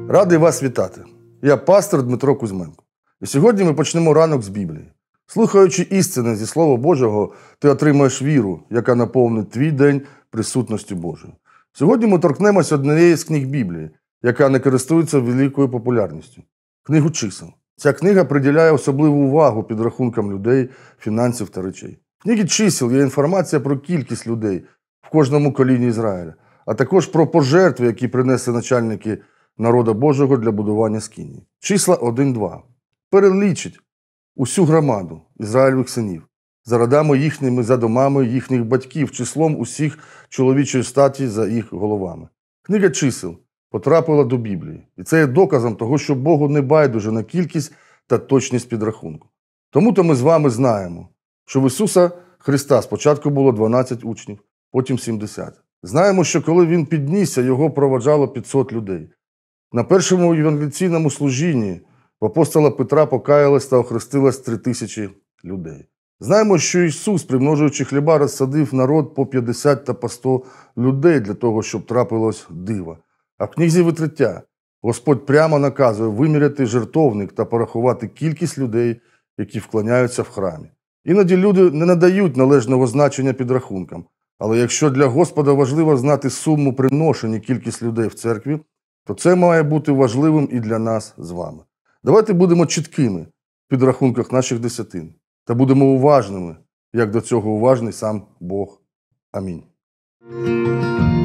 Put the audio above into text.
Радий вас вітати. Я пастор Дмитро Кузьменко. І сьогодні ми почнемо ранок з Біблії. Слухаючи істини зі Слова Божого, ти отримаєш віру, яка наповнить твій день присутністю Божою. Сьогодні ми торкнемося однієї з книг Біблії, яка не користується великою популярністю – книгу чисел. Ця книга приділяє особливу увагу підрахункам людей, фінансів та речей. В книгі чисел є інформація про кількість людей в кожному коліні Ізраїля, а також про пожертви, які принесли начальники народа Божого для будування скинії. Числа 1-2. Перелічить усю громаду Ізраїльових синів, за родами їхніми, за домами їхніх батьків, числом усіх чоловічої статі за їх головами. Книга чисел потрапила до Біблії. І це є доказом того, що Богу не байдуже на кількість та точність підрахунку. Тому-то ми з вами знаємо, що в Ісуса Христа спочатку було 12 учнів, потім 70. Знаємо, що коли Він піднісся, Його проводжало 500 людей. На першому евангелізаційному служінні в апостола Петра покаялось та охрестилось 3000 людей. Знаємо, що Ісус, примножуючи хліба, розсадив народ по 50 та по 100 людей для того, щоб трапилось диво. А в книзі Витриття Господь прямо наказує виміряти жертовник та порахувати кількість людей, які вклоняються в храмі. Іноді люди не надають належного значення підрахункам, але якщо для Господа важливо знати суму приношень і кількість людей в церкві, то це має бути важливим і для нас з вами. Давайте будемо чіткими в підрахунках наших десятин та будемо уважними, як до цього уважний сам Бог. Амінь.